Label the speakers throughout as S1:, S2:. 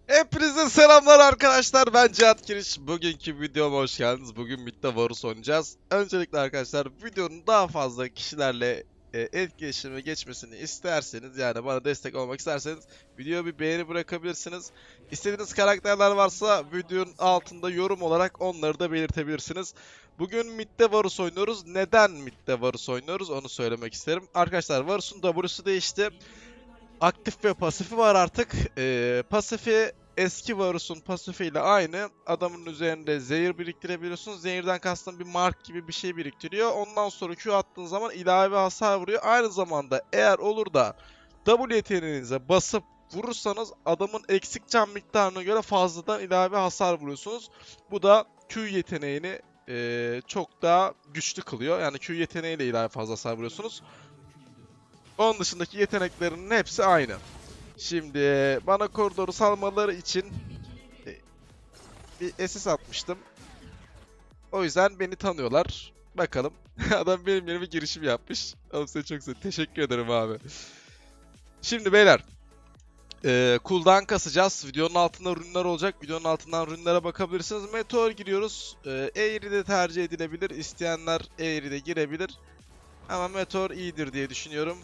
S1: Hepinize selamlar arkadaşlar. Ben Cihat Kiriş. Bugünkü videoma hoş geldiniz. Bugün Mid'de Varus oynayacağız. Öncelikle arkadaşlar videonun daha fazla kişilerle etkileşime geçmesini isterseniz, yani bana destek olmak isterseniz videoya bir beğeni bırakabilirsiniz. İstediğiniz karakterler varsa videonun altında yorum olarak onları da belirtebilirsiniz. Bugün Mid'de Varus oynuyoruz. Neden Mid'de Varus oynuyoruz onu söylemek isterim. Arkadaşlar Varus'un W'su değişti. Aktif ve pasifi var artık. Pasifi eski Varus'un pasifiyle aynı. Adamın üzerinde zehir biriktirebiliyorsunuz. Zehirden kastım bir mark gibi bir şey biriktiriyor. Ondan sonra Q attığın zaman ilave hasar vuruyor. Aynı zamanda eğer olur da W yeteneğinize basıp vurursanız adamın eksik can miktarına göre fazladan ilave hasar vuruyorsunuz. Bu da Q yeteneğini çok daha güçlü kılıyor. Yani Q yeteneğiyle ilave fazla hasar vuruyorsunuz. Onun dışındaki yeteneklerinin hepsi aynı. Şimdi bana koridoru salmaları için e, bir SS atmıştım. O yüzden beni tanıyorlar. Bakalım. Adam benim yerime girişim yapmış. Oğlum size çok teşekkür ederim abi. Şimdi beyler. Cooldown kasacağız. Videonun altında rünler olacak. Videonun altından rünlere bakabilirsiniz. Meteor giriyoruz. Aery de tercih edilebilir. İsteyenler Aery de girebilir. Ama Meteor iyidir diye düşünüyorum.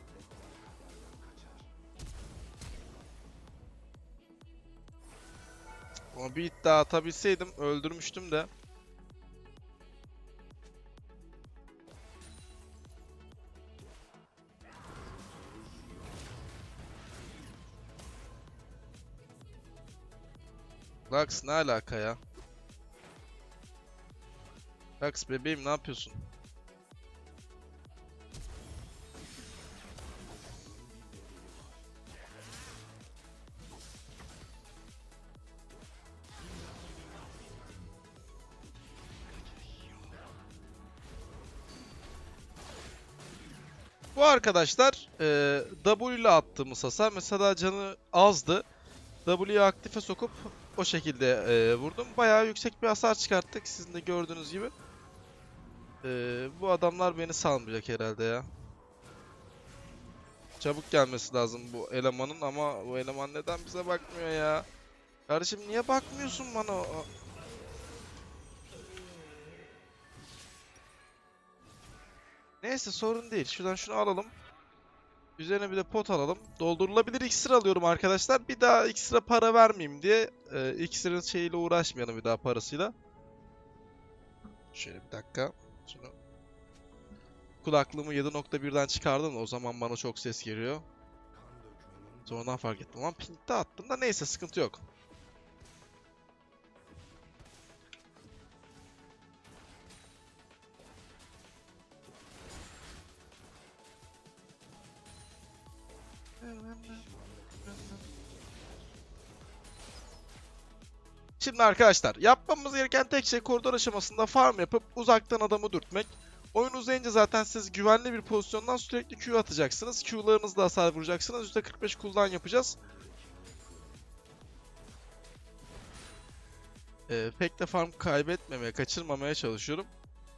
S1: Ama bir iddia atabilseydim öldürmüştüm de. Lux ne alaka ya? Lux bebeğim ne yapıyorsun? Bu arkadaşlar W ile attığımız hasar. Mesela canı azdı. W'yi aktife sokup o şekilde vurdum. Bayağı yüksek bir hasar çıkarttık. Sizin de gördüğünüz gibi. Bu adamlar beni salmayacak herhalde ya. Çabuk gelmesi lazım bu elemanın ama bu eleman neden bize bakmıyor ya? Kardeşim niye bakmıyorsun bana? Neyse sorun değil. Şuradan şunu alalım. Üzerine bir de pot alalım. Doldurulabilir iksir alıyorum arkadaşlar. Bir daha iksire para vermeyeyim diye iksirin şeyiyle uğraşmayalım bir daha parasıyla. Şöyle bir dakika. Şunu. Kulaklığımı 7.1'den çıkardım da o zaman bana çok ses geliyor. Sonradan fark ettim ama ping'de attım da neyse sıkıntı yok. Şimdi arkadaşlar yapmamız gereken tek şey koridor aşamasında farm yapıp uzaktan adamı dürtmek. Oyun uzayınca zaten siz güvenli bir pozisyondan sürekli Q atacaksınız. Q'larınızla hasar vuracaksınız. %45 cooldown yapacağız. Pek de farm kaybetmemeye, kaçırmamaya çalışıyorum.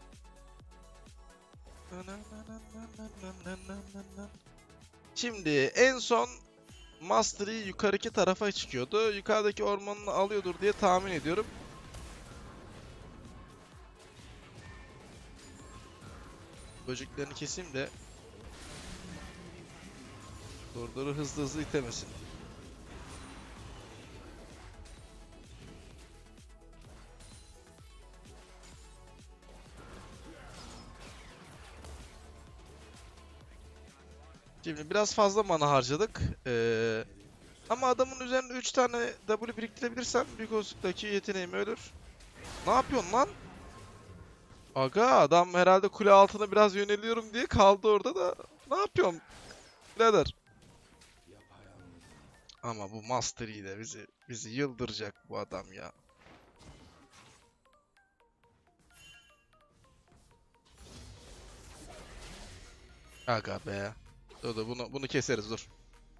S1: Şimdi en son Mastery yukarıki tarafa çıkıyordu. Yukarıdaki ormanını alıyordur diye tahmin ediyorum. Böceklerini keseyim de koridoru hızlı hızlı itemesin. Şimdi biraz fazla mana harcadık. Ama adamın üzerinde 3 tane W biriktirebilirsem büyük olasılıkla yeteneğim ölür. Ne yapıyorsun lan? Aga adam herhalde kule altına biraz yöneliyorum diye kaldı orada da. Ne yapıyorum? Birader. Ama bu Master Yi de bizi yıldıracak bu adam ya. Aga be. Dur bunu keseriz dur.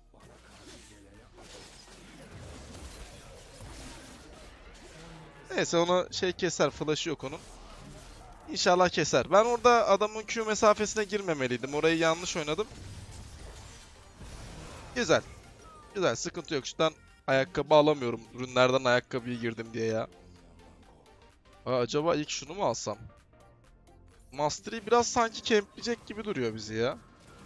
S1: Neyse onu şey keser, flash'ı yok onun. İnşallah keser. Ben orada adamın Q mesafesine girmemeliydim. Orayı yanlış oynadım. Güzel. Güzel sıkıntı yok. Şuradan ayakkabı alamıyorum. Ürünlerden ayakkabıya girdim diye ya. Acaba ilk şunu mu alsam? Mastery biraz sanki campleyecek gibi duruyor bizi ya.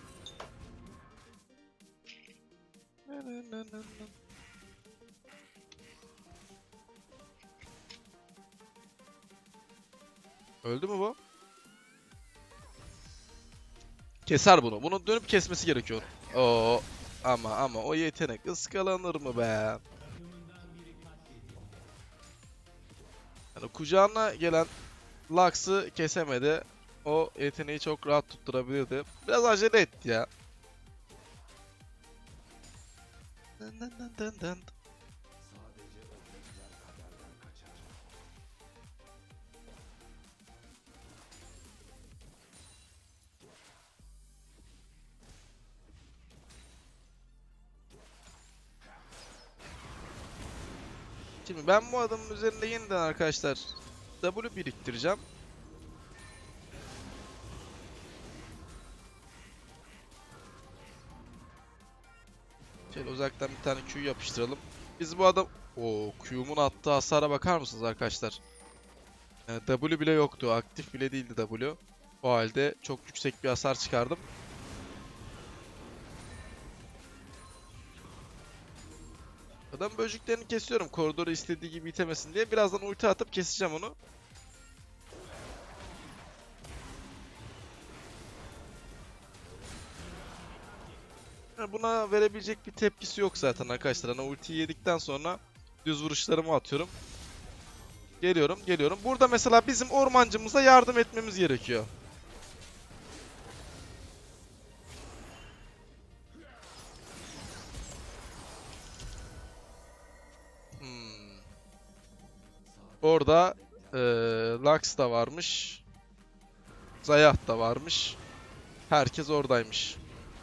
S1: Öldü mü bu? Keser bunu. Bunu dönüp kesmesi gerekiyor. Oo, ama o yetenek ıskalanır mı be? Yani kucağına gelen Lux'ı kesemedi. O yeteneği çok rahat tutturabilirdi. Biraz acele etti ya. Dın dın dın dın dın. Şimdi ben bu adamın üzerinde yeniden arkadaşlar W biriktireceğim. Şöyle uzaktan bir tane Q yapıştıralım. Biz bu adam... Oo, Q'mun attığı hasara bakar mısınız arkadaşlar? W bile yoktu. Aktif bile değildi W. O halde çok yüksek bir hasar çıkardım. Adam böceklerini kesiyorum. Koridoru istediği gibi itemesin diye. Birazdan ulti atıp keseceğim onu. Buna verebilecek bir tepkisi yok zaten arkadaşlar. Hani ultiyi yedikten sonra düz vuruşlarımı atıyorum. Geliyorum. Burada mesela bizim ormancımıza yardım etmemiz gerekiyor. Orada Lux da varmış. Zayah da varmış. Herkes oradaymış.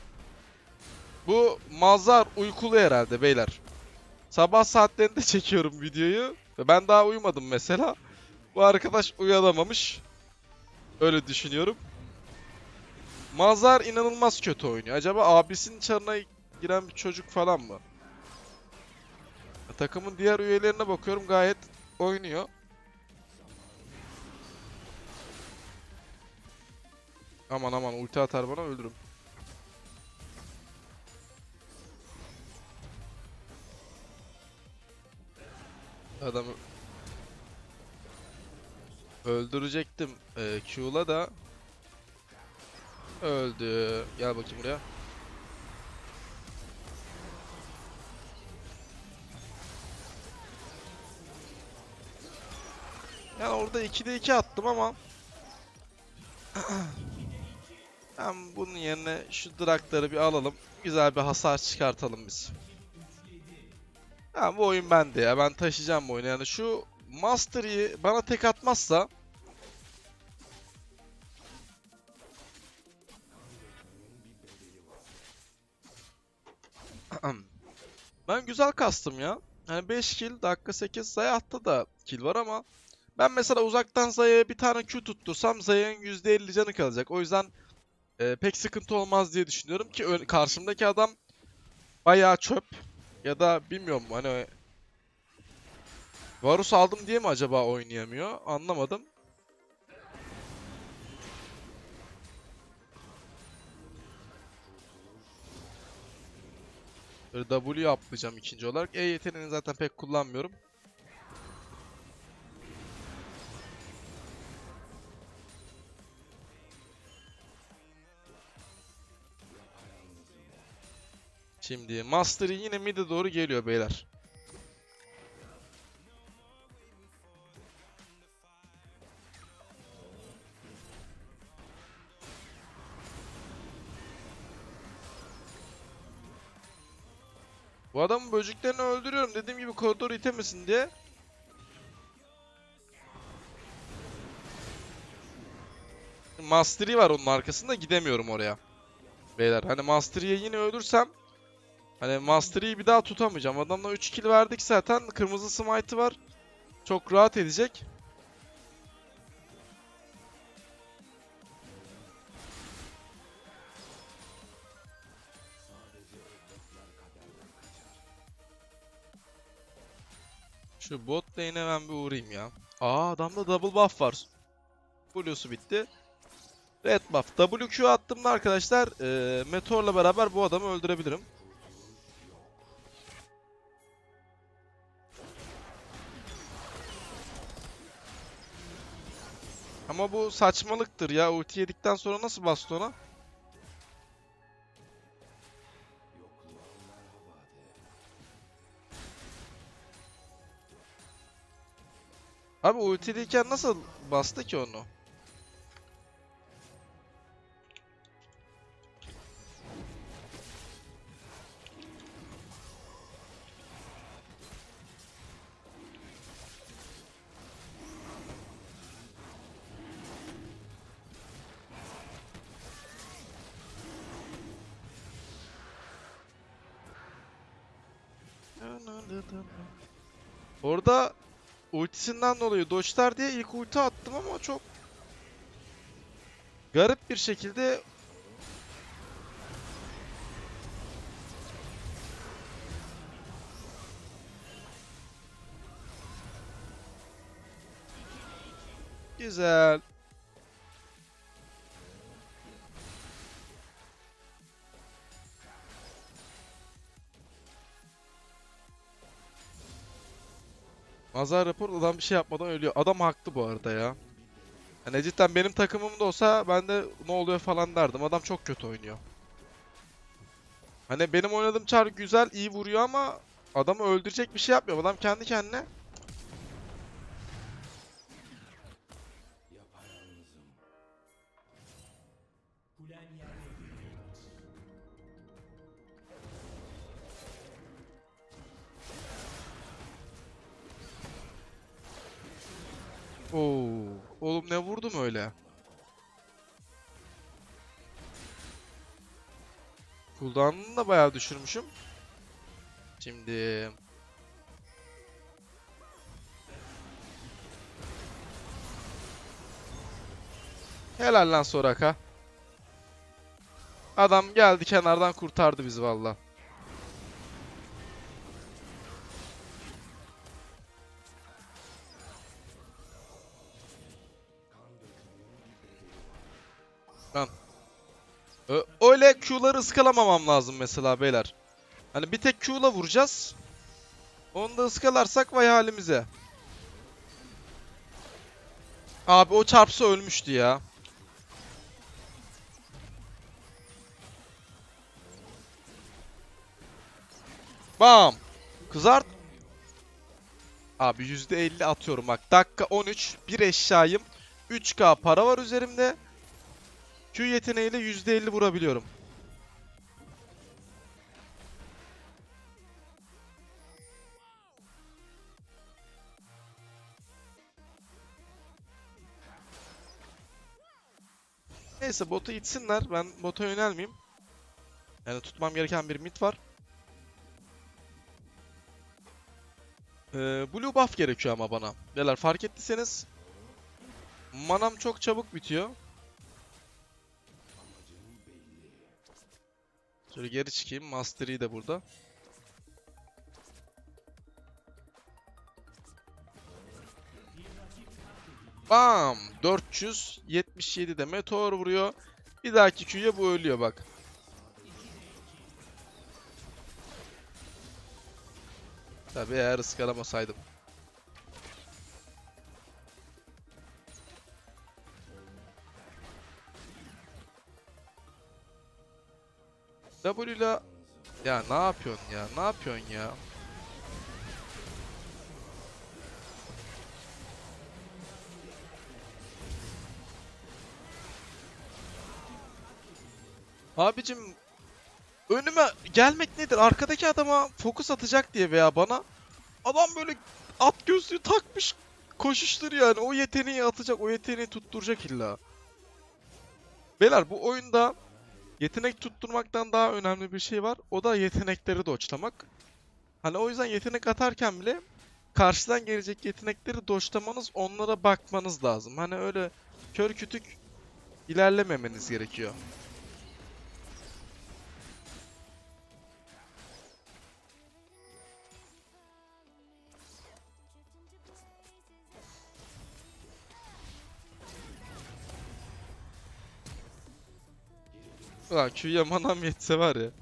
S1: Bu Mazhar uykulu herhalde beyler. Sabah saatlerinde çekiyorum videoyu. Ve ben daha uyumadım mesela. Bu arkadaş uyanamamış. Öyle düşünüyorum. Mazhar inanılmaz kötü oynuyor. Acaba abisinin çarına giren bir çocuk falan mı? Takımın diğer üyelerine bakıyorum, gayet oynuyor. Aman ulti atar bana, öldürürüm. Adamı öldürecektim Q'la da. Öldü. Gel bakayım buraya. Yani orada 2'de 2 attım ama ben bunun yerine şu Draktar'ı bir alalım. Güzel bir hasar çıkartalım biz. Yani bu oyun bende ya. Ben taşıyacağım bu oyunu. Yani şu Mastery'i bana tek atmazsa ben güzel kastım ya. Yani 5 kill, dakika 8, Zayah'ta da kill var ama ben mesela uzaktan Zayah'a bir tane Q tuttursam Zayah'ın %50 canı kalacak. O yüzden pek sıkıntı olmaz diye düşünüyorum ki karşımdaki adam bayağı çöp. Ya da bilmiyorum hani Varus aldım diye mi acaba oynayamıyor? Anlamadım. Böyle W yapacağım ikinci olarak. E yeteneğini zaten pek kullanmıyorum. Şimdi Mastery yine mid'e doğru geliyor beyler. Bu adamın böceklerini öldürüyorum. Dediğim gibi koridor itemesin diye. Mastery var onun arkasında, gidemiyorum oraya. Beyler hani Mastery'yi yine öldürsem hani Mastery'yi bir daha tutamayacağım. Adamla 3 kill verdik zaten. Kırmızı smite'ı var. Çok rahat edecek. Şu bot lane'e ben bir uğrayayım ya. Aa, adamda double buff var. Blue'su bitti. Red buff. WQ attığımda arkadaşlar Meteor'la beraber bu adamı öldürebilirim. Ama bu saçmalıktır ya. Ulti yedikten sonra nasıl bastı ona? Abi ultiliyken nasıl bastı ki onu? Orada ultisinden dolayı dodge'lar diye ilk ulti attım ama çok garip bir şekilde güzel. Mazhar rapor, adam bir şey yapmadan ölüyor. Adam haklı bu arada ya. Hani cidden benim takımımda olsa ben de ne oluyor falan derdim. Adam çok kötü oynuyor. Hani benim oynadığım çar güzel, iyi vuruyor ama adamı öldürecek bir şey yapmıyor. Adam kendi kendine. Oo, oğlum ne vurdum öyle? Cooldown'unu da bayağı düşürmüşüm. Şimdi helal lan Soraka. Adam geldi kenardan kurtardı bizi valla. Lan. Öyle Q'ları ıskalamamam lazım mesela beyler. Hani bir tek Q'la vuracağız. Onu da ıskalarsak vay halimize. Abi o çarpsa ölmüştü ya. Bam. Kızart. Abi %50 atıyorum bak. Dakika 13. Bir eşyayım. 3K para var üzerimde. Q yeteneğiyle %50 vurabiliyorum. Neyse botu itsinler. Ben bota yönelmeyeyim. Yani tutmam gereken bir mid var. Blue buff gerekiyor ama bana. Beyler fark ettiyseniz manam çok çabuk bitiyor. Şöyle geri çıkayım. Mastery de burada. Bam! 477 de meteor vuruyor. Bir dahaki Q'ya bu ölüyor bak. Tabii eğer ıskalamasaydım. W ile ya ne yapıyorsun ya? Ne yapıyorsun ya? Abicim önüme gelmek nedir? Arkadaki adama fokus atacak diye veya bana adam böyle at gözlüğü takmış koşuşturuyor yani. O yeteneği atacak, o yeteneği tutturacak illa. Beyler bu oyunda yetenek tutturmaktan daha önemli bir şey var. O da yetenekleri dodge'lamak. Hani o yüzden yetenek atarken bile karşıdan gelecek yetenekleri dodge'lamanız, onlara bakmanız lazım. Hani öyle kör kütük ilerlememeniz gerekiyor. Ulan Q'ya manam yetse var ya.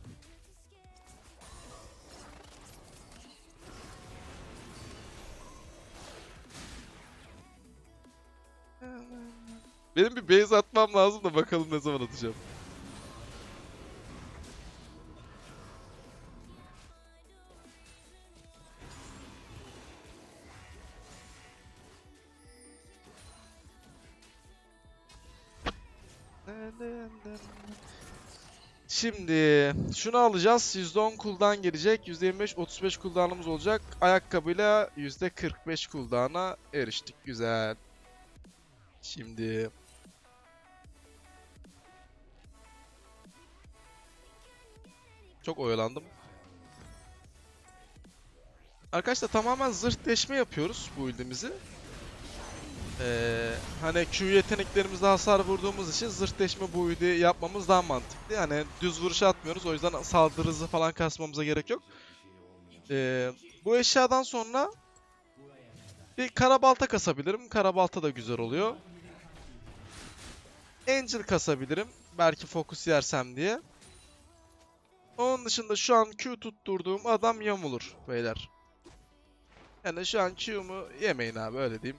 S1: Benim bir base atmam lazım da bakalım ne zaman atacağım. Şimdi şunu alacağız. %10 cooldown gelecek. %25 35 cooldown'ımız olacak. Ayakkabıyla %45 cooldown'a eriştik. Güzel. Şimdi çok oyalandım. Arkadaşlar tamamen zırh deşme yapıyoruz bu build'imizi. Hani Q yeteneklerimizde hasar vurduğumuz için zırh deşme build'i yapmamız daha mantıklı. Yani düz vuruş atmıyoruz. O yüzden saldırı hızı falan kasmamıza gerek yok. Bu eşyadan sonra bir karabalta kasabilirim. Karabalta da güzel oluyor. Angel kasabilirim. Belki fokus yersem diye. Onun dışında şu an Q tutturduğum adam yamulur beyler. Yani şu an Q'mu yemeyin abi, öyle diyeyim.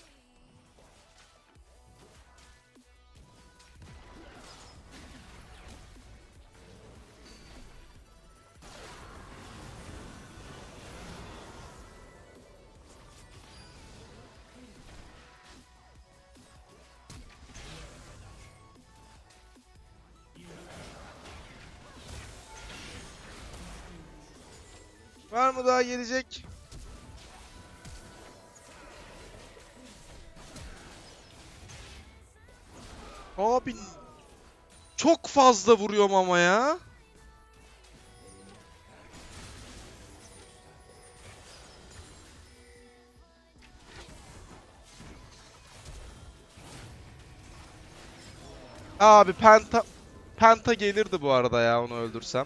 S1: Var mı daha gelecek? Abi çok fazla vuruyorum ama ya. Abi penta gelirdi bu arada ya, onu öldürsem.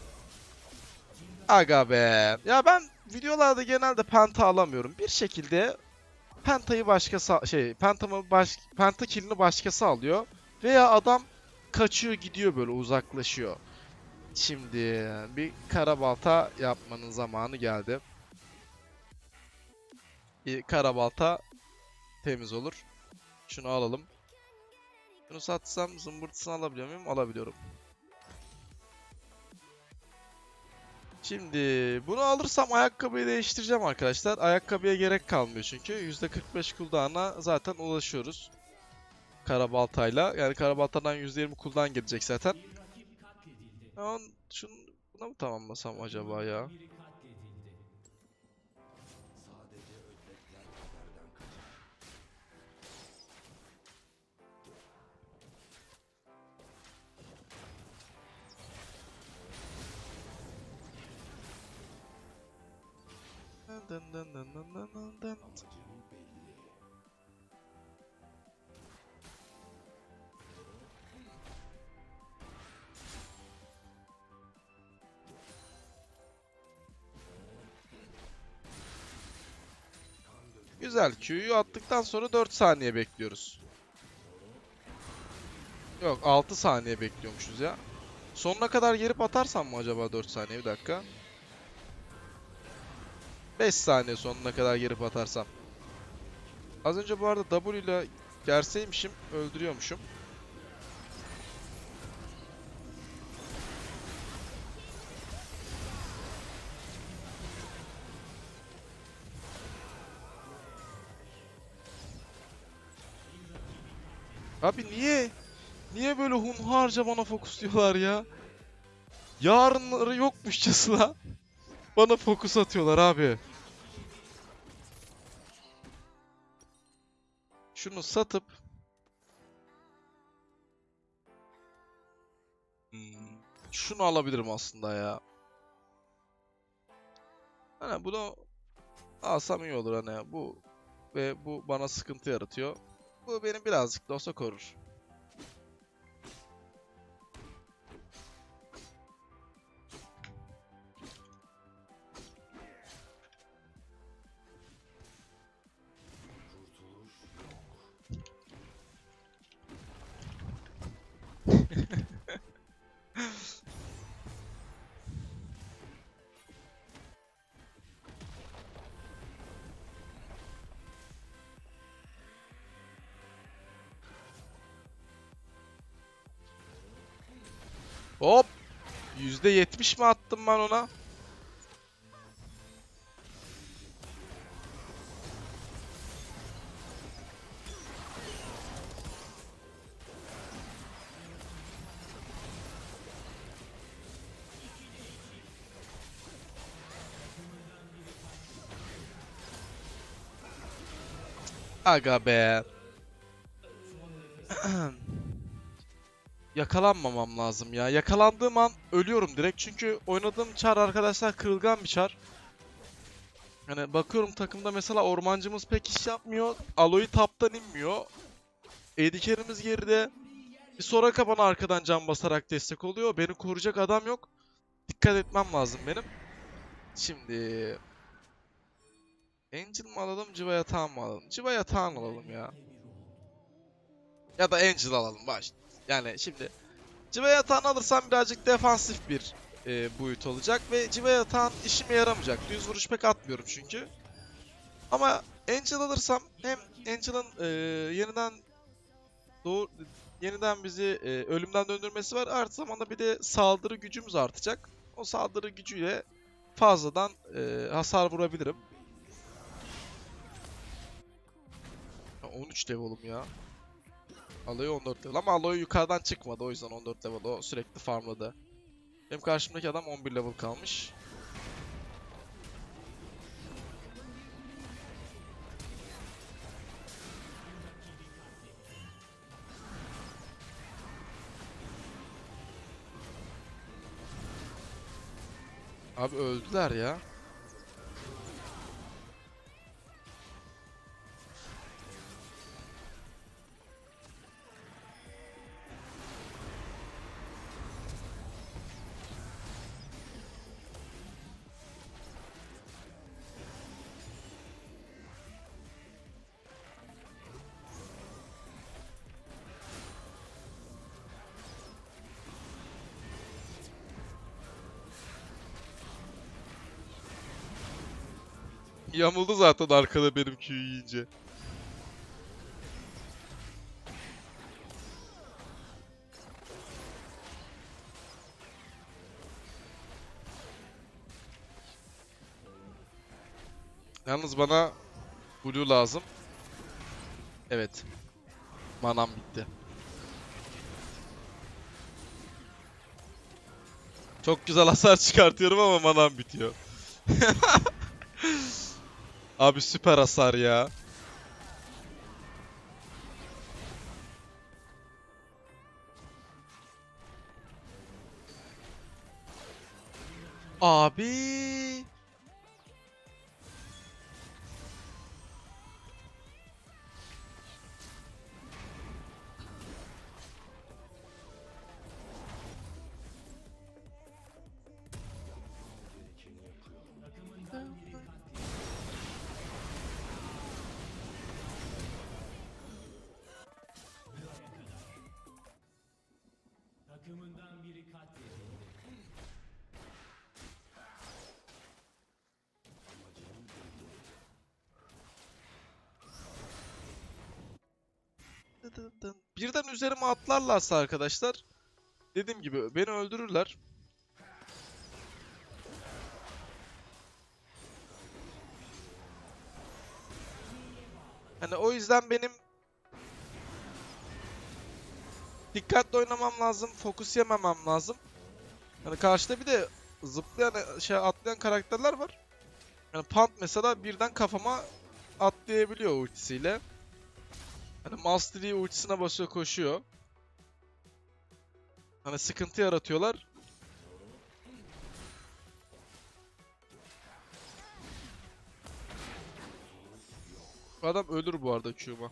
S1: Aga be. Ya ben videolarda genelde penta alamıyorum. Bir şekilde pentayı başkası penta killini başkası alıyor veya adam kaçıyor gidiyor, böyle uzaklaşıyor. Şimdi bir karabalta yapmanın zamanı geldi. Bir karabalta temiz olur. Şunu alalım. Şunu satsam zımbırtısını alabiliyor muyum? Alabiliyorum. Şimdi bunu alırsam ayakkabıyı değiştireceğim arkadaşlar. Ayakkabıya gerek kalmıyor çünkü. %45 cooldown'a zaten ulaşıyoruz. Karabaltayla. Yani karabaltadan %20 cooldown gelecek zaten. Şunu buna mı tamamlasam acaba ya? Güzel. Q'yu attıktan sonra 4 saniye bekliyoruz. Yok, 6 saniye bekliyormuşuz ya. Sonuna kadar gelip atarsam mı acaba 4 saniye? Bir dakika. 5 saniye sonuna kadar gelip atarsam. Az önce bu arada W ile gerseymişim öldürüyormuşum. Abi niye? Niye böyle hunharca bana fokusluyorlar ya? Yarınları yokmuşçasına bana fokus atıyorlar abi. Şunu satıp şunu alabilirim aslında ya. Hani bunu alsam iyi olur hani, bu ve bu bana sıkıntı yaratıyor. Bu benim birazcık da olsa korur. Hop. %70 mi attım ben ona? Aga be. Yakalanmamam lazım ya. Yakalandığım an ölüyorum direkt. Çünkü oynadığım çar arkadaşlar kırılgan bir çar. Hani bakıyorum takımda mesela ormancımız pek iş yapmıyor. Aloy taptan inmiyor. AD carry'miz geride. Bir Soraka bana arkadan can basarak destek oluyor. Beni koruyacak adam yok. Dikkat etmem lazım benim. Şimdi... Angel mi alalım, Civa yatağını mı alalım? Civa yatağını alalım ya. Ya da Angel alalım baş. Yani şimdi Civa yatağını alırsam birazcık defansif bir boyut olacak ve Civa yatağın işime yaramayacak. Düz vuruş pek atmıyorum çünkü. Ama Angel alırsam hem Angel'ın yeniden yeniden bizi ölümden döndürmesi var. Artı zamanda bir de saldırı gücümüz artacak. O saldırı gücüyle fazladan hasar vurabilirim. 13 level'ım ya. Aloy 14 level ama Aloy yukarıdan çıkmadı, o yüzden 14 level, o sürekli farmladı. Benim karşımdaki adam 11 level kalmış. Abi öldüler ya. Yamuldu zaten arkada benim Q'yu yiyince. Yalnız bana Blue lazım. Evet. Manam bitti. Çok güzel hasar çıkartıyorum ama manam bitiyor. Abi süper hasar ya. Abi. Birden üzerime atlarlarsa arkadaşlar, dediğim gibi beni öldürürler. Hani o yüzden benim dikkatli oynamam lazım, fokus yememem lazım. Hani karşıda bir de zıplayan, atlayan karakterler var. Yani Pant mesela birden kafama atlayabiliyor ultisiyle. Hani Mastery ultisine basıyor, koşuyor. Hani sıkıntı yaratıyorlar. Bu adam ölür bu arada Q'ma.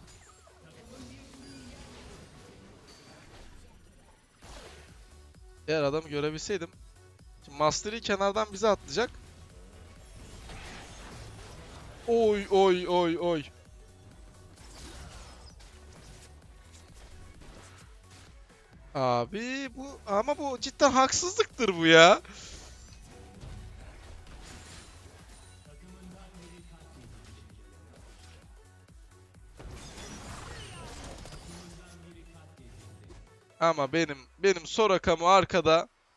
S1: Eğer adamı görebilseydim. Şimdi Mastery kenardan bize atlayacak. Oy oy oy oy. Abi bu ama bu cidden haksızlıktır bu ya. Ama benim Soraka'mı arkada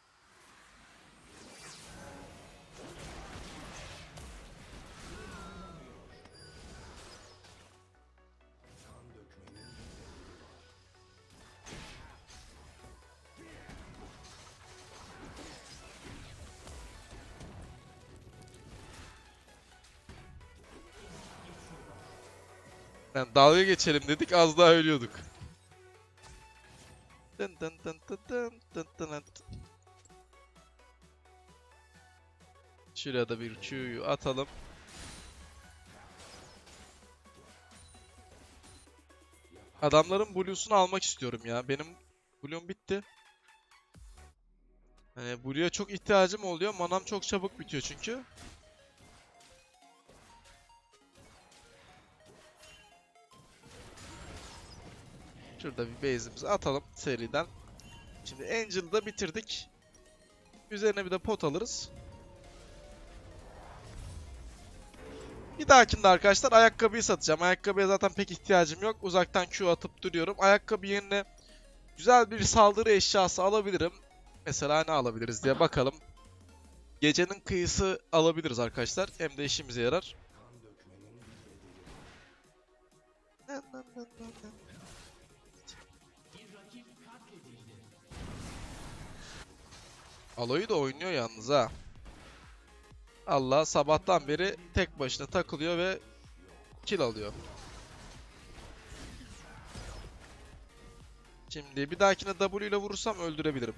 S1: Yani dalga geçelim dedik, az daha ölüyorduk. Dın dın dın dın dın dın dın dın. Şuraya da bir Q'yu atalım. Adamların Blue'sunu almak istiyorum ya. Benim Blue'um bitti. Hani Blue'ya çok ihtiyacım oluyor. Manam çok çabuk bitiyor çünkü. Şurada bir base'imizi atalım seriden. Şimdi Angel'ı da bitirdik. Üzerine bir de pot alırız. Bir dahakinde arkadaşlar ayakkabıyı satacağım. Ayakkabıya zaten pek ihtiyacım yok. Uzaktan Q atıp duruyorum. Ayakkabı yerine güzel bir saldırı eşyası alabilirim. Mesela ne alabiliriz diye bakalım. Gecenin kıyısı alabiliriz arkadaşlar. Hem de işimize yarar. Aloy'u da oynuyor yalnız ha. Allah sabahtan beri tek başına takılıyor ve kill alıyor. Şimdi bir dahakine W ile vurursam öldürebilirim.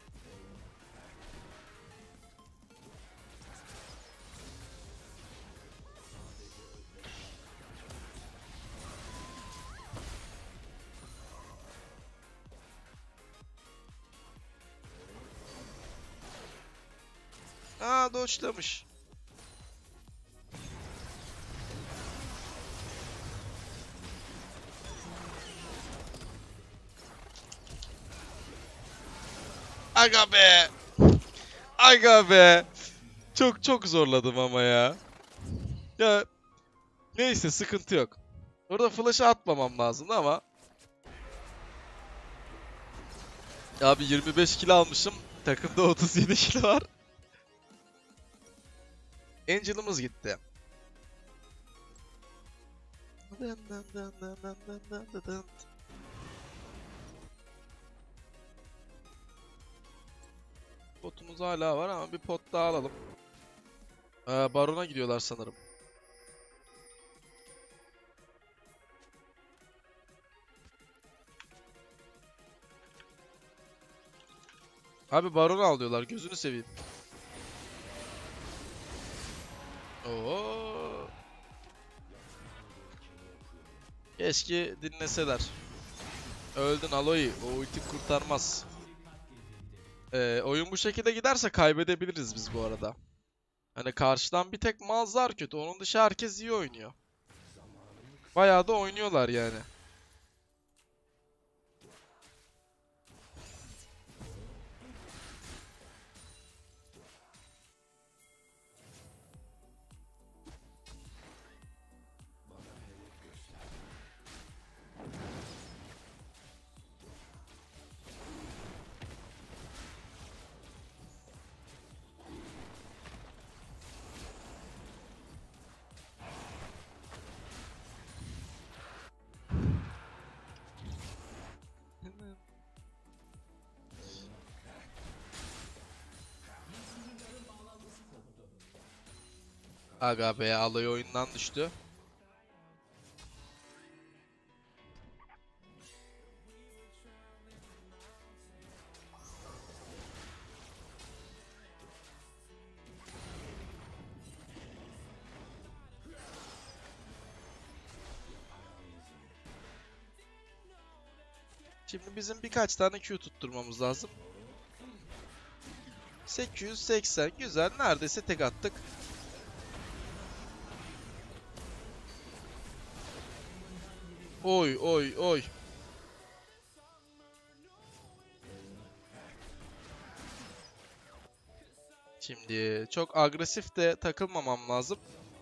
S1: Aa, dodge'lamış. Aga be. Aga be. Çok çok zorladım ama ya. Ya neyse, sıkıntı yok. Orada flash'ı atmamam lazımdı ama. Abi 25 kilo almışım. Takımda 37 kilo var. Angel'ımız gitti. Potumuz hala var ama bir pot daha alalım. Baron'a gidiyorlar sanırım. Abi Baron'u alıyorlar, gözünü seveyim. Oo. Keşke dinleseler. Öldün Aloy. O ulti kurtarmaz. Oyun bu şekilde giderse kaybedebiliriz biz bu arada. Hani karşıdan bir tek Malzar kötü. Onun dışı herkes iyi oynuyor. Bayağı da oynuyorlar yani. Aga be, Aloy oyundan düştü. Şimdi bizim birkaç tane Q tutturmamız lazım. 880 güzel, neredeyse tek attık. Oy oy oy. Şimdi çok agresif de takılmamam lazım.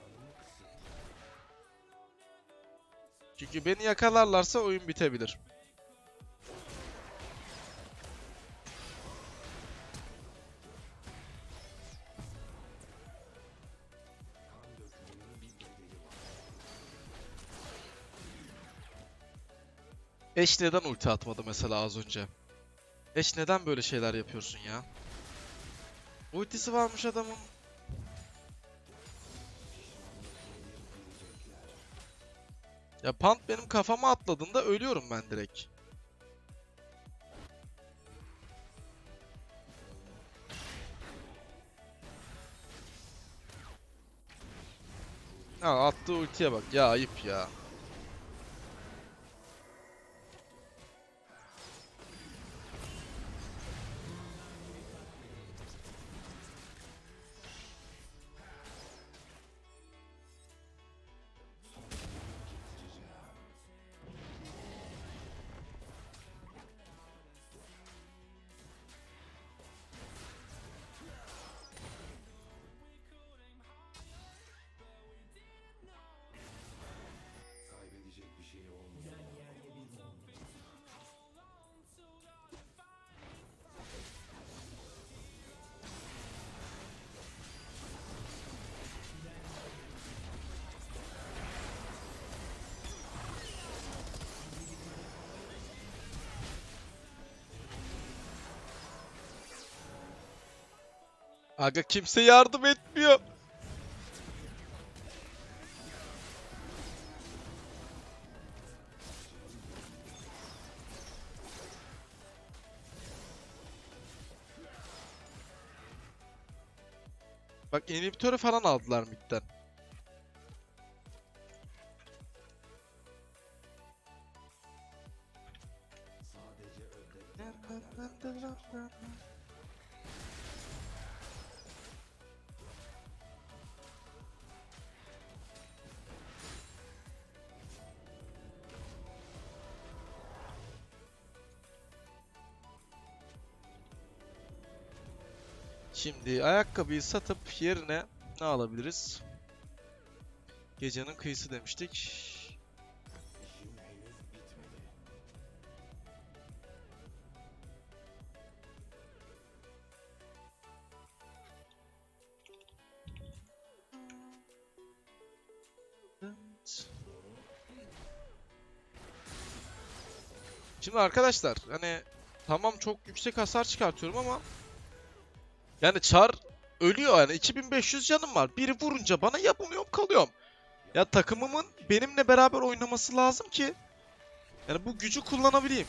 S1: Çünkü beni yakalarlarsa oyun bitebilir. Eş neden ulti atmadı mesela az önce? Eş neden böyle şeyler yapıyorsun ya? Ultisi varmış adamın. Ya pant benim kafama atladığında ölüyorum ben direkt. Ha, attığı ultiye bak. Ya ayıp ya. Aga kimse yardım etmiyor. Bak inhibitörü falan aldılar midden. Şimdi ayakkabıyı satıp yerine ne alabiliriz? Gecenin kıyısı demiştik. Şimdi arkadaşlar hani tamam çok yüksek hasar çıkartıyorum ama yani Char ölüyor yani 2500 canım var. Biri vurunca bana yapamıyorum kalıyorum. Ya takımımın benimle beraber oynaması lazım ki yani bu gücü kullanabileyim.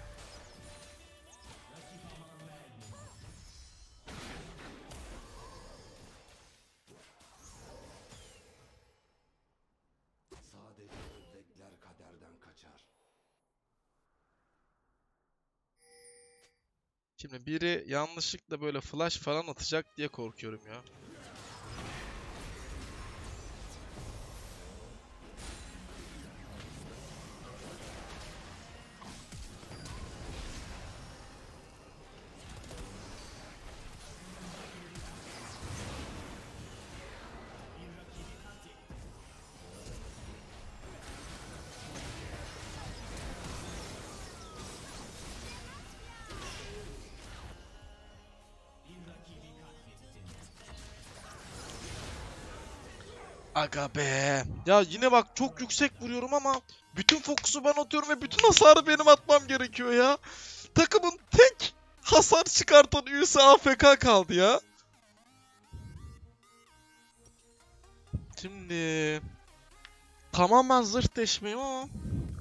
S2: Sadece ördekler kaderden kaçar.
S1: Şimdi biri yanlışlıkla böyle flash falan atacak diye korkuyorum ya. Aga be. Ya yine bak çok yüksek vuruyorum ama bütün fokusu ben atıyorum ve bütün hasarı benim atmam gerekiyor ya. Takımın tek hasar çıkartan üyesi AFK kaldı ya. Şimdi tamamen zırh deşmeyeyim ama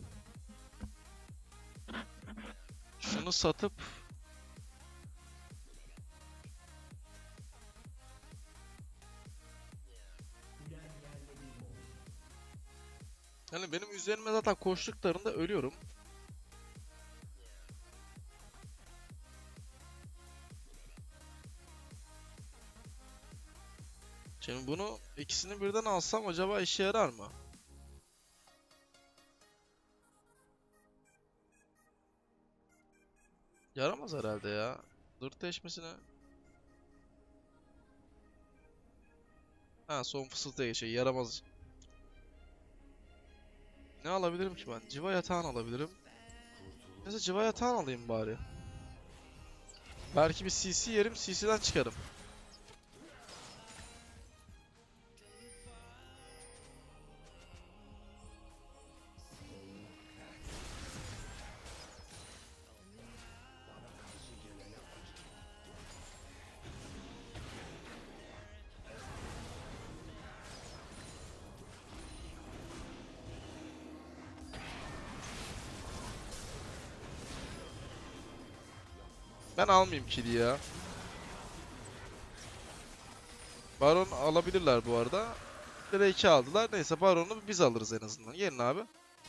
S1: şunu satıp yani benim üzerime zaten koştuklarında ölüyorum. Şimdi bunu ikisini birden alsam acaba işe yarar mı? Yaramaz herhalde ya. Zırh deşmesine. Ha son fısıltıya geçiyor. Yaramaz. Ne alabilirim ki ben? Civa yatağını alabilirim. Neyse civa yatağını alayım bari. Belki bir CC yerim, CC'den çıkarım. Ben almayayım kill'i ya. Baron alabilirler bu arada. Drake'i aldılar. Neyse Baron'u biz alırız en azından. Gelin abi.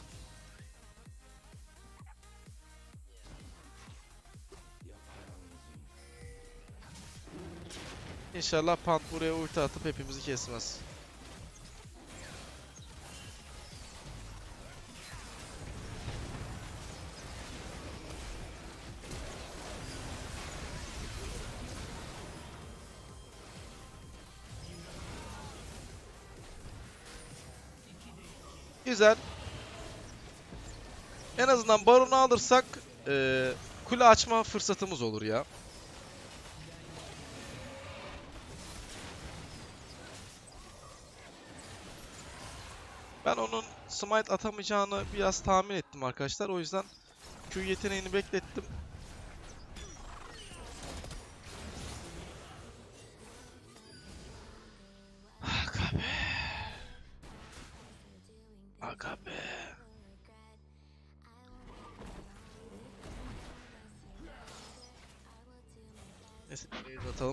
S1: İnşallah Pant buraya ulti atıp hepimizi kesmez. Güzel. En azından Baron'u alırsak kule açma fırsatımız olur ya. Ben onun smite atamayacağını biraz tahmin ettim arkadaşlar. O yüzden Q yeteneğini beklettim. Aga be. Aga be. Neyse bir atalım.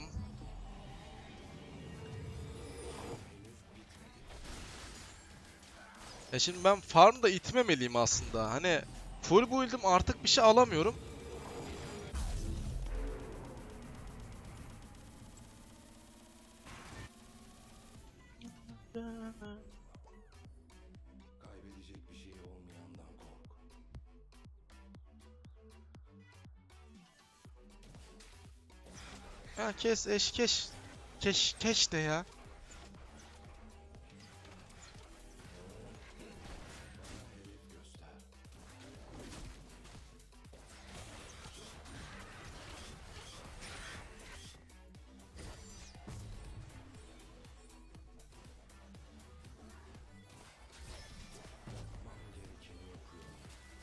S1: Ya şimdi ben farmda itmemeliyim aslında. Hani full build'im artık bir şey alamıyorum.
S2: Kaybedecek bir şey olmayandan kork.
S1: Ha kes eş keş. Keş de ya.
S2: Hedef göster. Yapmam gerekeni yapıyorum.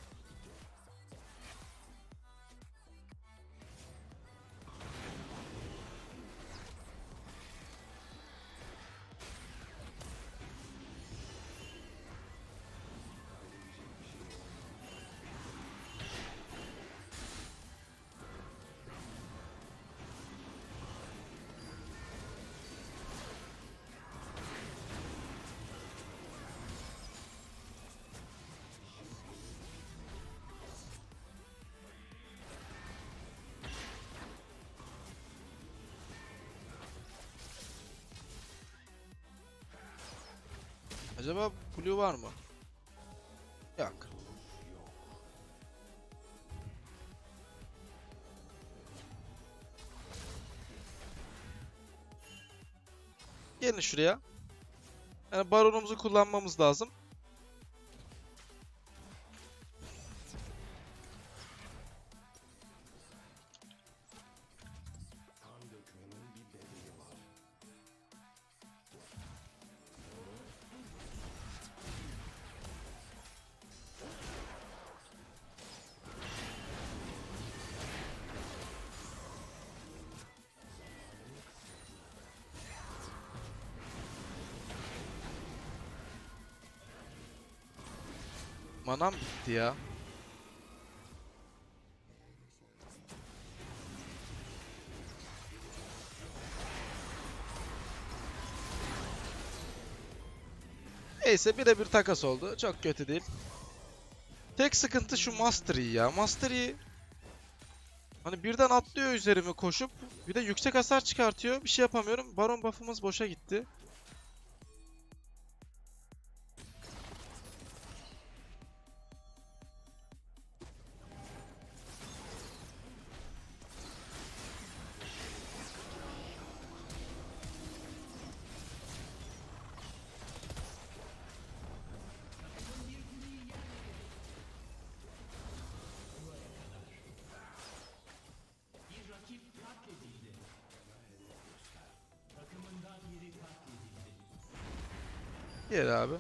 S2: Kaybedecek bir şey olmayandan.
S1: Acaba blue var mı? Yok. Gelin şuraya. Yani baronumuzu kullanmamız lazım.
S2: Kan dökmenin bir bedeli var.
S1: Manam bitti ya. Neyse birebir takas oldu. Çok kötü değil. Tek sıkıntı şu Mastery ya. Mastery hani birden atlıyor üzerime koşup bir de yüksek hasar çıkartıyor. Bir şey yapamıyorum. Baron buff'ımız boşa gitti. Gel abi.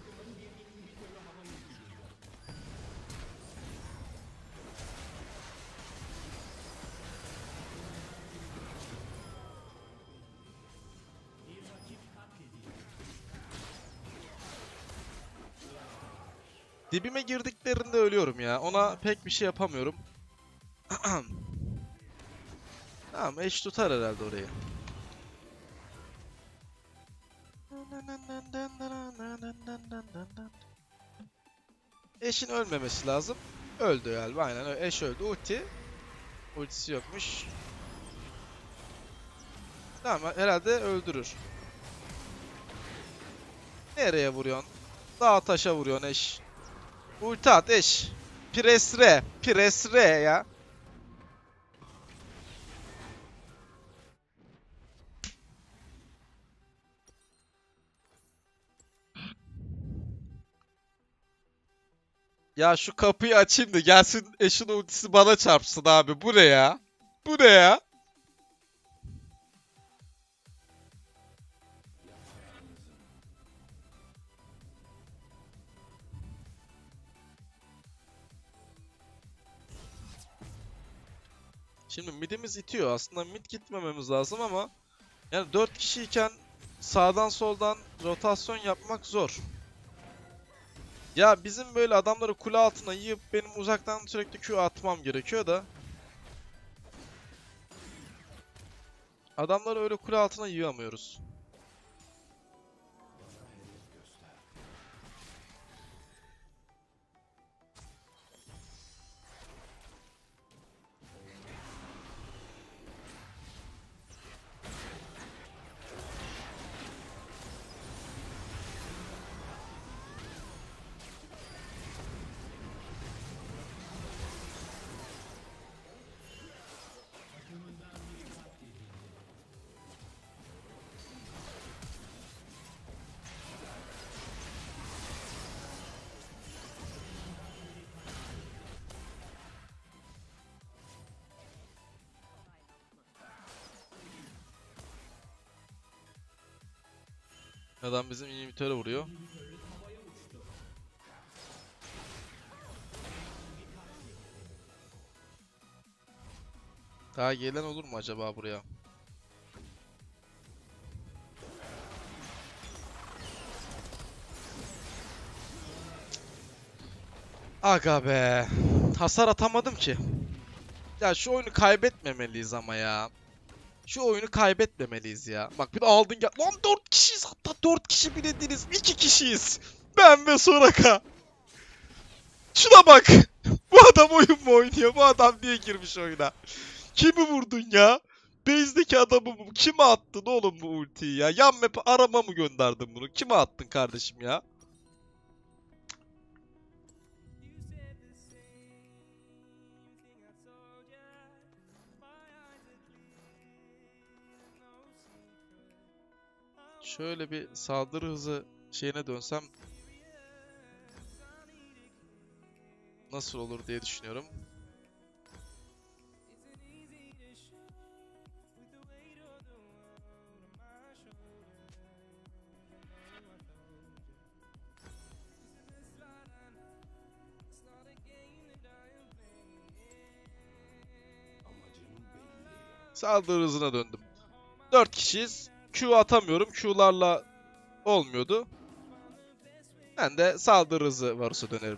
S1: Dibime girdiklerinde ölüyorum ya. Ona pek bir şey yapamıyorum. Tamam, eş tutar herhalde orayı. Eşin ölmemesi lazım. Öldü galiba, aynen öyle. Eş öldü. Ultisi yokmuş. Tamam, herhalde öldürür. Nereye vuruyorsun? Dağa taşa vuruyorsun eş. Ulti at eş. Presre. Presre ya. Ya şu kapıyı açayım da gelsin eşin ultisi bana çarpsın abi. Bu ne ya? Bu ne ya? Şimdi midimiz itiyor. Aslında mid gitmememiz lazım ama yani 4 kişiyken sağdan soldan rotasyon yapmak zor. Ya bizim böyle adamları kule altına yiyip benim uzaktan sürekli Q atmam gerekiyor da adamları öyle kule altına yiyamıyoruz. Adam bizim inhibitöre vuruyor. Daha gelen olur mu acaba buraya? Aga be. Hasar atamadım ki. Ya şu oyunu kaybetmemeliyiz ama ya. Şu oyunu kaybetmemeliyiz ya. Bak bir de aldın gel. Lan 4 kişiyiz, hatta 4 kişi bile değiliz. 2 kişiyiz. Ben ve Soraka. Şuna bak. Bu adam oyun mu oynuyor? Bu adam niye girmiş oyuna? Kimi vurdun ya? Base'deki adamı mı? Kime attın oğlum bu ultiyi ya? Yan map'e arama mı gönderdin bunu? Kime attın kardeşim ya? Şöyle bir saldırı hızı şeyine dönsem nasıl olur diye düşünüyorum.
S2: Amacın belli.
S1: Saldırı hızına döndüm. 4 kişiyiz. Q atamıyorum. Q'larla olmuyordu. Ben de saldırı hızı varusa dönerim.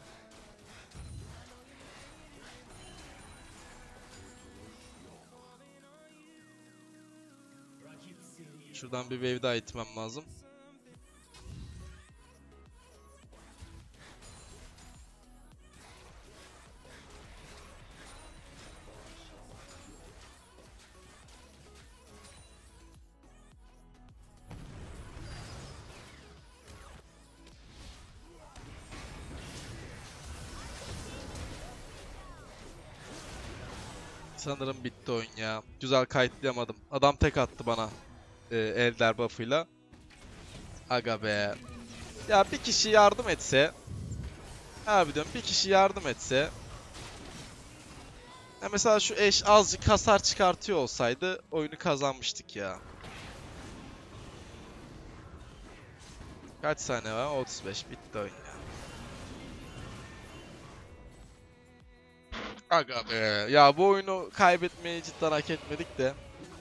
S1: Şuradan bir wave daha itmem lazım. Sanırım bitti oyun ya. Güzel kayıtlayamadım. Adam tek attı bana. Elder buff'ıyla. Aga be. Ya bir kişi yardım etse. Abi diyorum, bir kişi yardım etse. Ya mesela şu eş azıcık hasar çıkartıyor olsaydı oyunu kazanmıştık ya. Kaç saniye var? 35. Bitti oyun ya. Aga be. Ya bu oyunu kaybetmeyi cidden hak etmedik de.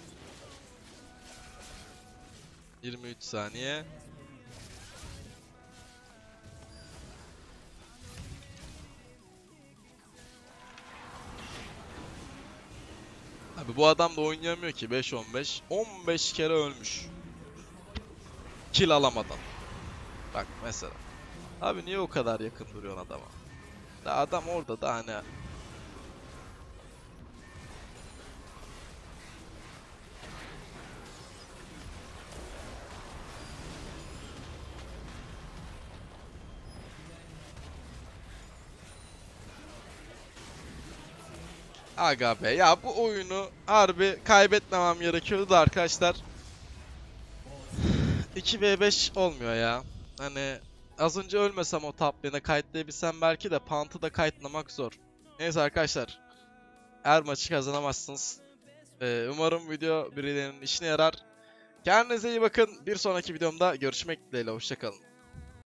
S1: 23 saniye. Abi bu adam da oynayamıyor ki 5-15. 15 kere ölmüş. Kill alamadan. Bak mesela. Abi niye o kadar yakın duruyorsun adama? Da adam orada da hani. Aga be ya, bu oyunu harbi kaybetmemem gerekiyordu da arkadaşlar. 2v5 olmuyor ya. Hani az önce ölmesem o top lane'e kayıtlayabilsem belki de Pant'ı da kayıtlamak zor. Neyse arkadaşlar. Her maçı kazanamazsınız. Umarım video birilerinin işine yarar. Kendinize iyi bakın. Bir sonraki videomda görüşmek dileğiyle. Hoşçakalın.